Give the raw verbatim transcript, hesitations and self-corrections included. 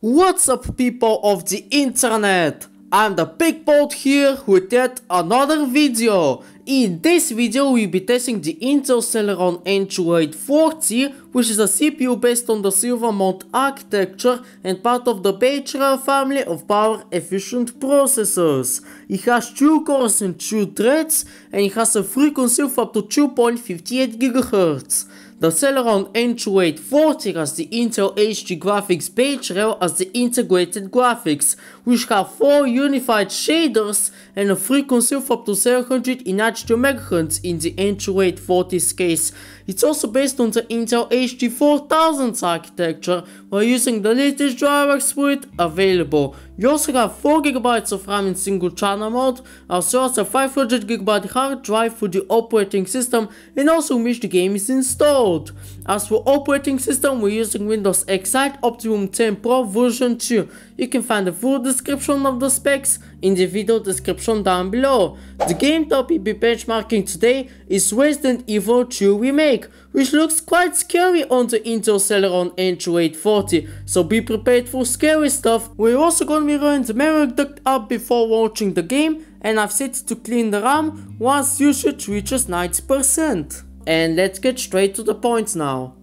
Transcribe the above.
What's up, people of the internet? I'm the Big Bolt here with yet another video. In this video we'll be testing the Intel Celeron N twenty-eight forty, which is a C P U based on the Silvermont architecture and part of the Beechera family of power efficient processors. It has two cores and two threads, and it has a frequency of up to two point five eight gigahertz. The Celeron N twenty-eight forty has the Intel H D Graphics base rail as the integrated graphics, which have four unified shaders and a frequency of up to seven hundred ninety-two megahertz in the N twenty-eight forty's case. It's also based on the Intel H D four thousand architecture while using the latest drivers for it available. You also have four gigabytes of RAM in single channel mode, as well as a five hundred gigabyte hard drive for the operating system and also in which the game is installed. As for operating system, we're using Windows Excite Optimum ten Pro version two. You can find the full description of the specs in the video description down below. The game that we'll be benchmarking today is Resident Evil two Remake, which looks quite scary on the Intel Celeron N twenty-eight forty, so be prepared for scary stuff. We're also going to be running the memory duct up before launching the game, and I've set it to clean the RAM once usage reaches ninety percent. And let's get straight to the point now.